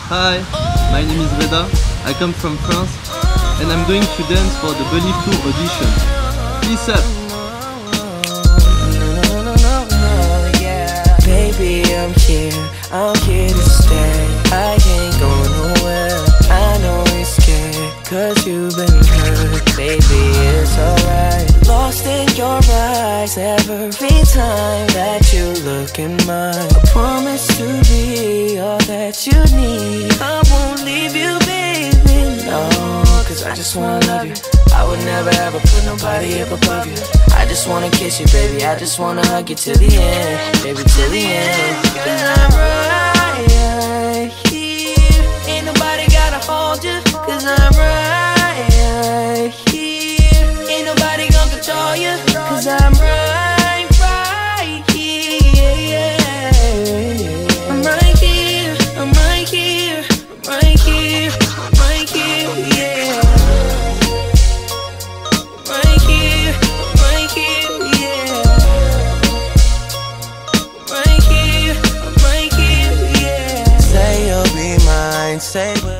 Hi, my name is Reda, I come from France, and I'm going to dance for the Believe Tour audition. Peace up! Baby, I'm here to stay. I ain't going nowhere. I know you're scared, cause you've been hurt. Baby, it's alright. Lost in your eyes every time that you look in mine. I promise to be all that you need. I won't leave you, baby, no, cause I just wanna love you. I would never ever put nobody up above you. I just wanna kiss you, baby, I just wanna hug you till the end. Baby, till the end. Cause I'm right here. Ain't nobody gotta hold you. Cause I'm right here. Ain't nobody gonna control you. Cause I'm right here. I'm right here. I'm right here. I'm right here. I'm right here, yeah. Right here. Right here, yeah. Right here. Right here, yeah. Say you'll be mine. Say